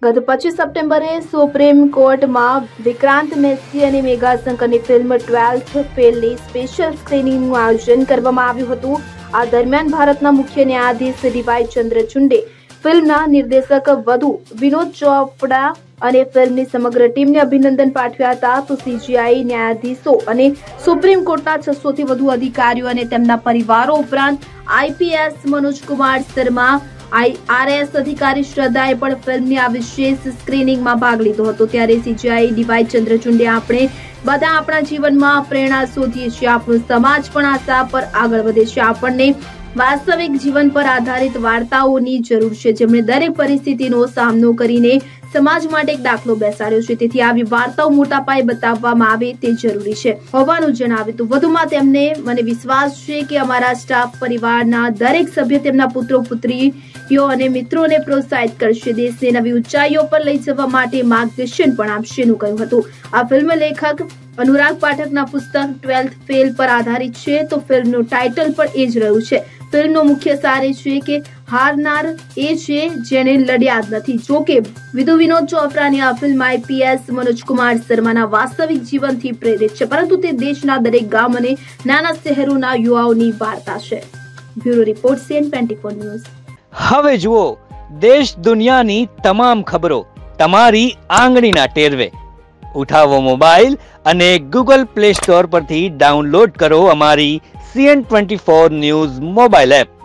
ગત 25 સપ્ટેમ્બરે સુપ્રીમ કોર્ટમાં વિક્રાંત મેસી અને મેઘા શંકરની ફિલ્મ 12th ફેલની સ્પેશિયલ સ્ક્રીનિંગનું આયોજન કરવામાં આવ્યું હતું। આ દરમિયાન ભારતના મુખ્ય ન્યાયાધીશ ડીવાય ચંદ્રચૂડે, ફિલ્મના નિર્દેશક વધુ વિનોદ ચોપડા અને ફિલ્મની સમગ્ર ટીમને અભિનંદન પાઠવ્યા હતા। તો સીજીઆઈ ન્યાયાધીશો અને સુપ્રીમ કોર્ટના 600 થી વધુ અધિકારીઓ અને તેમના પરિવારો ઉપરાંત આઈપીએસ મનોજ કુમાર શર્મા, આઈઆરએસ અધિકારી શ્રદ્ધાએ પણ ફિલ્મની આ વિશેષ સ્ક્રીનિંગમાં ભાગ લીધો હતો। ત્યારે સીજીઆઈ ડીવાય ચંદ્રચૂડે, આપણે બધા આપણા જીવનમાં પ્રેરણા શોધીએ છીએ, આપણો સમાજ પણ આશા પર આગળ વધે છે, આપણને વાસ્તવિક જીવન પર આધારિત વાર્તાઓની જરૂર છે, જેમણે દરેક પરિસ્થિતિનો સામનો કરીને સમાજ માટે એક દાખલો બેસાડ્યો છે। તેથી આવી વાર્તાઓ મોટા પાયે બતાવવામાં આવે તે જરૂરી છે હોવાનું જણાવ્યું હતું। વધુમાં તેમને મને વિશ્વાસ છે કે અમારા સ્ટાફ પરિવારના દરેક સભ્ય તેમના પુત્રો પુત્રીઓ અને મિત્રોને પ્રોત્સાહિત કરશે, દેશને નવી ઊંચાઈઓ પર લઈ જવા માટે માર્ગદર્શન પણ આપશેનું કહ્યું હતું। આ ફિલ્મ લેખક અનુરાગ પાઠકના પુસ્તક 12th ફેલ પર આધારિત છે। તો ફિલ્મનું ટાઇટલ પણ એ જ રહ્યું છે। ફિલ્મનો મુખ્ય સાર એ છે કે હારનાર એ છે જેને લડ્યા જ નથી। જોકે વિનોદ ચોપડાની આ ફિલ્મ આઈપીએસ મનોજ કુમાર શર્માના વાસ્તવિક જીવનથી પ્રેરિત છે, પરંતુ તે દેશના દરેક ગામ અને નાના શહેરોના યુવાઓની વાર્તા છે। Bureau report CN24 news. હવે જુઓ દેશ દુનિયાની તમામ ખબરો તમારી આંગળીના ટેરવે। ઉઠાવો મોબાઈલ અને ગૂગલ પ્લે સ્ટોર પરથી ડાઉનલોડ કરો અમારી CN24 ન્યૂઝ મોબાઈલ એપ।